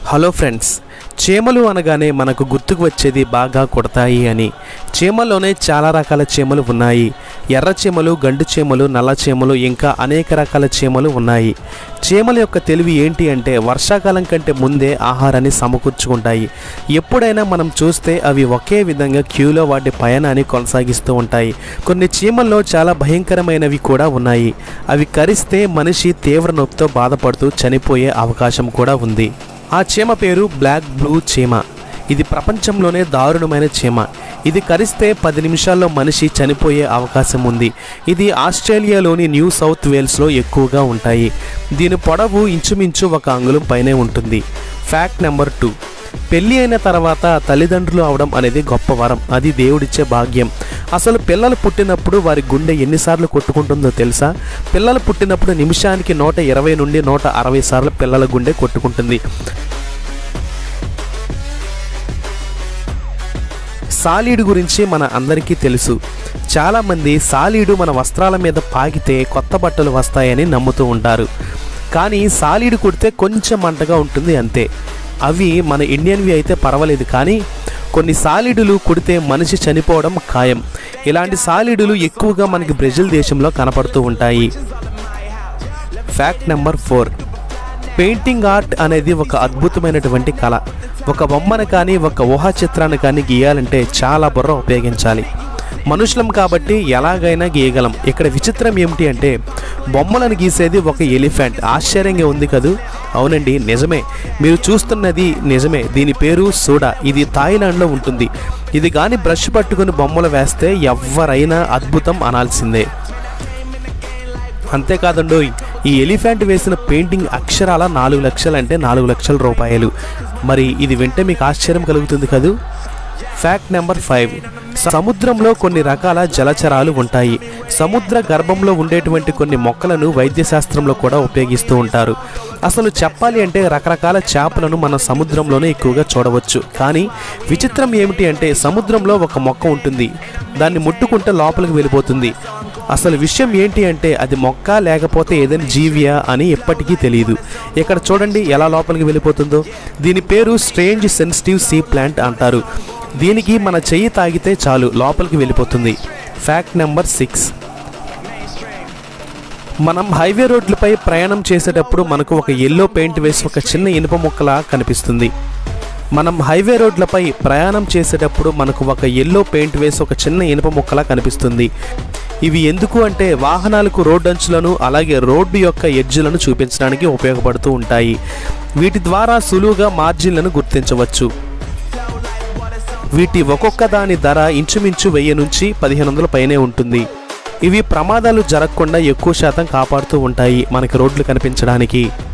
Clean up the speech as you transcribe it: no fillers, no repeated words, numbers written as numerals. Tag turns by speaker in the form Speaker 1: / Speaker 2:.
Speaker 1: Hello friends, చీమలు అనగానే మనకు గుర్తుకు వచ్చేది బాగా కొడతాయి అని. చీమల్లోనే చాలా రకాల చీమలు ఉన్నాయి. ఎర్ర చీమలు, గండు చీమలు, నల్ల చీమలు, ఇంకా అనేక రకాల చీమలు ఉన్నాయి. చీమల యొక్క తెలివి ఏంటి అంటే వర్షాకాలం కంటే ముందే ఆహారాన్ని సమకూర్చుకుంటాయి. ఎప్పుడైనా మనం చూస్తే అవి ఒకే విధంగా క్యూలో వాటి పయనాన్ని కొనసాగిస్తూ ఉంటాయి. కొన్ని చీమల్లో చాలా భయంకరమైనవి కూడా ఉన్నాయి. అవి కరిస్తే మనిషి తీవ్ర నొప్పితో బాధపడుతూ చనిపోయే అవకాశం కూడా ఉంది. ఆ చీమ పేరు బ్లాక్ బ్లూ చీమ. ఇది ప్రపంచంలోనే దారుణమైన చీమ. ఇది కరిస్తే 10 నిమిషాల్లో మనిషి చనిపోయే అవకాశం ఉంది. ఇది ఆస్ట్రేలియాలోని న్యూ సౌత్ వేల్స్లో ఎక్కువగా ఉంటాయి. దీని పొడవు ఇంచుమించు 1 అంగుళం పైనే ఉంటుంది. ఫ్యాక్ట్ నెంబర్ 2, పెళ్ళి అయిన తర్వాత తల్లిదండ్రులు అవడం అనేది గొప్ప వరం. అది దేవుడిచ్చే భాగ్యం. అసలు పిల్లలు పుట్టినప్పుడు వారి గుండె ఎన్నిసార్లు కొట్టుకుంటుందో తెలుసా? పిల్లలు పుట్టినప్పుడు నిమిషానికి 120 నుండి 160 సార్లు పిల్లల గుండె కొట్టుకుంటుంది. సాలీడు గురించి మన అందరికీ తెలుసు. చాలామంది సాలీడు మన వస్త్రాల మీద పాకితే కొత్త బట్టలు వస్తాయని నమ్ముతూ ఉంటారు. కానీ సాలీడు కుడితే కొంచెం మంటగా ఉంటుంది అంతే. అవి మన ఇండియన్వి అయితే పర్వాలేదు, కానీ కొన్ని సాలీడులు కుడితే మనిషి చనిపోవడం ఖాయం. ఇలాంటి సాలీడులు ఎక్కువగా మనకి బ్రెజిల్ దేశంలో కనపడుతూ ఉంటాయి. ఫ్యాక్ట్ నెంబర్ 4, పెయింటింగ్ ఆర్ట్ అనేది ఒక అద్భుతమైనటువంటి కళ. ఒక బొమ్మను కానీ ఒక ఊహా చిత్రాన్ని కానీ గీయాలంటే చాలా బుర్ర ఉపయోగించాలి. మనుషులం కాబట్టి ఎలాగైనా గీయగలం. ఇక్కడ విచిత్రం ఏమిటి అంటే బొమ్మలను గీసేది ఒక ఎలిఫెంట్. ఆశ్చర్యంగా ఉంది కదూ? అవునండి, నిజమే. మీరు చూస్తున్నది నిజమే. దీని పేరు సూడా. ఇది థాయిలాండ్లో ఉంటుంది. ఇది కానీ బ్రష్ పట్టుకుని బొమ్మలు వేస్తే ఎవరైనా అద్భుతం అనాల్సిందే. అంతేకాదండో, ఈ ఎలిఫెంట్ వేసిన పెయింటింగ్ అక్షరాల 4 లక్షలు, అంటే 4 లక్షల రూపాయలు. మరి ఇది వింటే మీకు ఆశ్చర్యం కలుగుతుంది కదూ? ఫ్యాక్ట్ నెంబర్ 5, సముద్రంలో కొన్ని రకాల జలచరాలు ఉంటాయి. సముద్ర గర్భంలో ఉండేటువంటి కొన్ని మొక్కలను వైద్యశాస్త్రంలో కూడా ఉపయోగిస్తూ ఉంటారు. అసలు చెప్పాలి అంటే రకరకాల చేపలను మన సముద్రంలోనే ఎక్కువగా చూడవచ్చు. కానీ విచిత్రం ఏమిటి అంటే సముద్రంలో ఒక మొక్క ఉంటుంది. దాన్ని ముట్టుకుంటే లోపలికి వెళ్ళిపోతుంది. అసలు విషయం ఏంటి అంటే అది మొక్క లేకపోతే ఏదైనా జీవియా అని ఎప్పటికీ తెలియదు. ఇక్కడ చూడండి ఎలా లోపలికి వెళ్ళిపోతుందో. దీని పేరు స్ట్రేంజ్ సెన్సిటివ్ సీ ప్లాంట్ అంటారు. దీనికి మన చెయ్యి తాగితే చాలు లోపలికి వెళ్ళిపోతుంది. ఫ్యాక్ట్ నెంబర్ 6, మనం హైవే రోడ్లపై ప్రయాణం చేసేటప్పుడు మనకు ఒక ఎల్లో పెయింట్ వేసి ఒక చిన్న ఇనుప ముక్కలా కనిపిస్తుంది. మనం హైవే రోడ్లపై ప్రయాణం చేసేటప్పుడు మనకు ఒక ఎల్లో పెయింట్ వేసి ఒక చిన్న ఇనుప ముక్కలా కనిపిస్తుంది. ఇవి ఎందుకు అంటే వాహనాలకు రోడ్డు అంచులను అలాగే రోడ్డు యొక్క ఎడ్జ్లను చూపించడానికి ఉపయోగపడుతూ ఉంటాయి. వీటి ద్వారా సులువుగా మార్జిన్లను గుర్తించవచ్చు. వీటి ఒక్కొక్క దాని ధర ఇంచుమించు 1000 నుంచి 1500 పైనే ఉంటుంది. ఇవి ప్రమాదాలు జరగకుండా ఎక్కువ శాతం కాపాడుతూ ఉంటాయి మనకి రోడ్లు కనిపించడానికి.